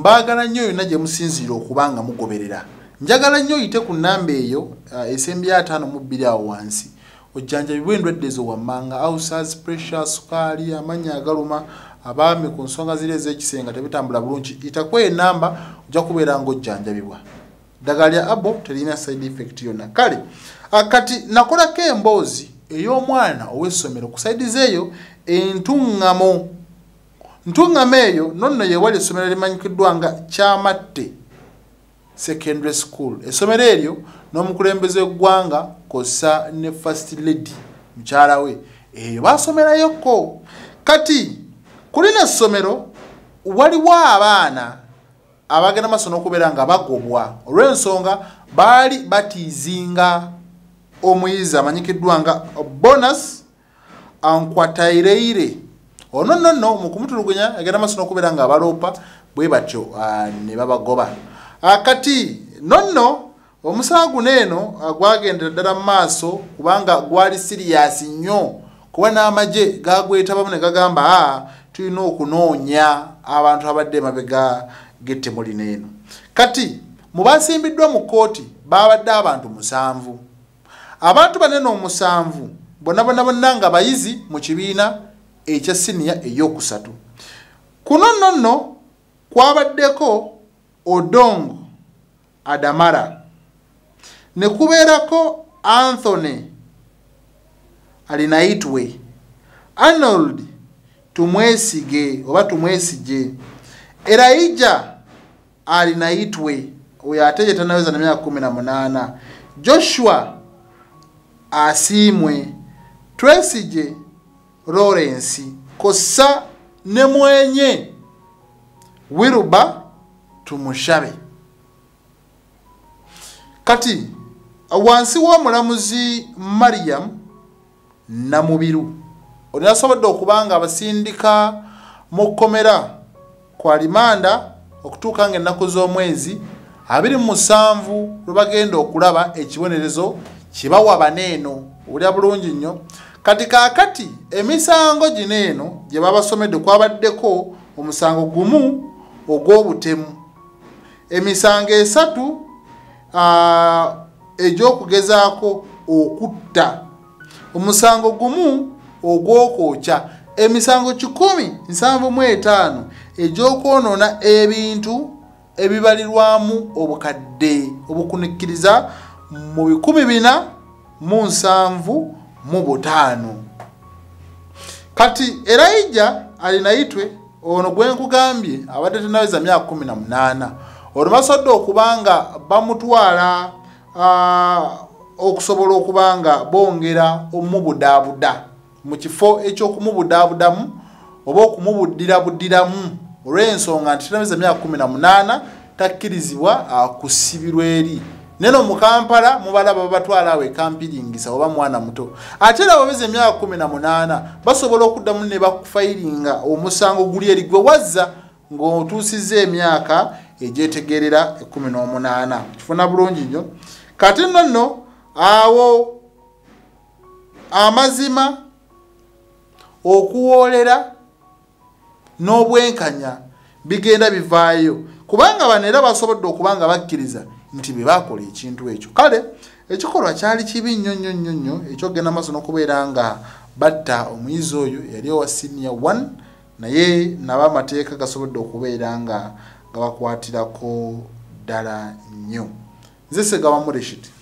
mbagala nnyo yonna gye musinziira okubanga mugoberera. Njagala nnyo yite ku nnamba eyo esembi ya 5 awo wansi. Ojjanjabibwe endwadde zo wammanga, ulcers, pressure, sukaali, amanya agaluma, abaami ku nsonga ziri ez'ekisenga tebitambula bulungi. Itakuwa ennamba ojja kubeera ng'ojjanjabibwa. Ddagala lya abo terina side effect yonna. Kale kati nakolako emboozi ey'omwana ow'essomero ku side zeeyo entuŋŋamo. Ntuŋŋamo eyo nonno yeewali essomero limanyikiddwa nga Kyamate Secondary School. Essomero eryo n'omukulembeze w'eggwanga kosa ne First Lady mukyala we basomerayokko. Kati kulina essomero waliwo abaana abagenda maaso n'okubeera nga bagobwa olw'ensonga baali batiizinga omuyizi amanyikiddwa nga bonus ankwataireire. Ono nno mu kumutulugunya agenda maaso n'okubeera nga abaloopa bwe batyo ne babagoba. Kati nonno omusango neeno gwagendera ddala mu maaso kubanga gwali serious nnyo kuba n'amagye gagwetabamu ne gagamba tulina okunoonya abantu abadde emabega g'ettemu lino eno. Kati mu basimbiddwa mu kkooti babadde abantu 7. Abantu banene 7 bonna nga bayizi mu kibiina ekya siniya ey'okusatu. Kuno nno kwabaddeko Odongo Adamara ne kubeerako Anthony Alinaitwe, Arnold Tumwesige oba Tumwesige, Elijah Alinaitwe oyo ate yetanaweza na myaka 18, Joshua Asimwe, Twesige Lawrence kosa ne mwenye Wiruba Tumushabe. Kati wansi w'omulamuzi Mariam Namubiru olinasobodde okubanga abasindika mu kkomera kwa limanda okutuuka ng'ennaku z'omwezi 27 lwe bagenda okulaba ekibonerezo kibawa baneeno. Olya bulungi nnyo. Kati kaakati emisango gino eno gye babasomedde kwabaddeko omusango gumu ogw'obutemu, emisango 3 egy'okugezaako okutta, omusango gumu ogw'okwokya, emisango 175 egy'okwonoona ebintu ebibalirwamu obukadde obukunikkiriza mu 475. Kati Elijah Alinaitwe ono gwe nkugambye abadde tenaweza myaka 18 olumasodde okubanga bamutwala okusobola okubanga bongera omubudaabuda mu kifo eky'okumubudaabudamu oba okumubuddirabuddiramu olw'ensonga nti tenaweza myaka 18 takkirizibwa kusibirwa eri. Neno mu Kampala mubalaba babatwala awe kampiringisa oba mwana muto. Ate era baweze emyaka 18 basobola okuddamu ne bakufairinga omusango guli eri gwe wazza ng'otuusizza emyaka egyetegerera 18. Kifuna bulungi nnyo. Kati nno awo amazima okuwoolera n'obwenkanya bigenda bivaayo kubanga bano era basobodde okubanga bakkiriza nti be bakola ekintu ekyo. Kale ekikolwa kyali kibi nnyo ekyogenda maaso n'okubeera nga batta omuyizi oyo yali owa senior 1 naye naba amateeka gasobodde okubeera nga bakwatirako ddala nnyo. Nze Segawa Mureshid.